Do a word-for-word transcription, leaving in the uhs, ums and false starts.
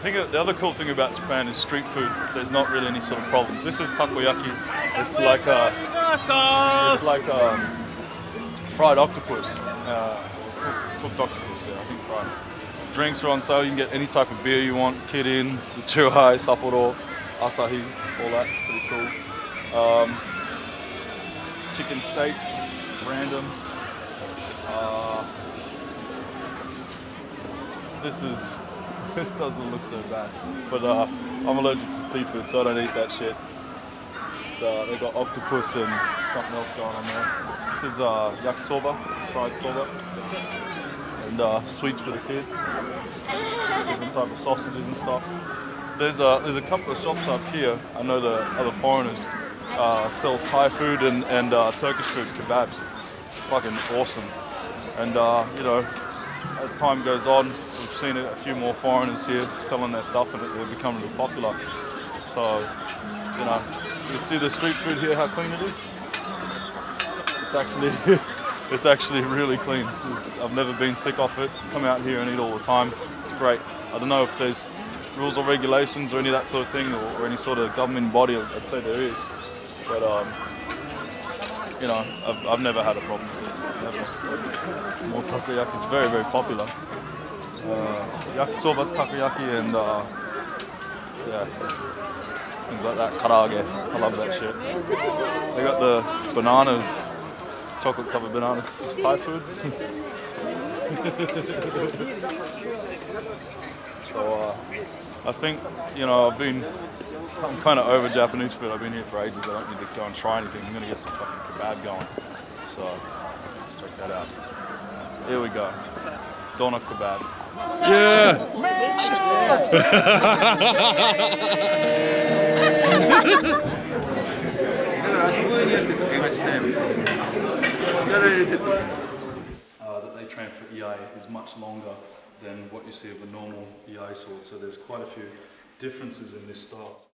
thing, the other cool thing about Japan is street food. There's not really any sort of problems. This is takoyaki. It's like a, it's like a fried octopus, uh, cooked octopus. Yeah, I think fried. Drinks are on sale. You can get any type of beer you want. Kirin, Chuhai, Sapporo, Asahi, all that. Pretty cool. Um, chicken steak, random. Uh, this is. This doesn't look so bad, but uh, I'm allergic to seafood, so I don't eat that shit. So they got octopus and something else going on there. This is uh, yakisoba, fried soba, and uh, sweets for the kids. Different type of sausages and stuff. There's a there's a couple of shops up here. I know the other foreigners uh, sell Thai food and and uh, Turkish food, kebabs. Fucking awesome. And uh, you know, as time goes on, we've seen a few more foreigners here selling their stuff, and they're becoming really popular. So, you know, you see the street food here, how clean it is. It's actually, it's actually really clean. It's, I've never been sick off it. Come out here and eat all the time. It's great. I don't know if there's rules or regulations or any of that sort of thing, or, or any sort of government body. I'd say there is, but um, you know, I've, I've never had a problem with it. Never. More takoyaki. It's very, very popular. Uh, yakisoba, takoyaki, and uh, yeah, things like that. Karaage. I love that shit. They got the bananas, chocolate covered bananas. Thai food. So uh, I think, you know, I've been, I'm kind of over Japanese food. I've been here for ages. I don't need to go and try anything. I'm gonna get some fucking kebab going. So let's check that out. Here we go. Doner kebab. Yeah. Uh, that they train for E I is much longer than what you see of a normal E I sword, so there's quite a few differences in this style.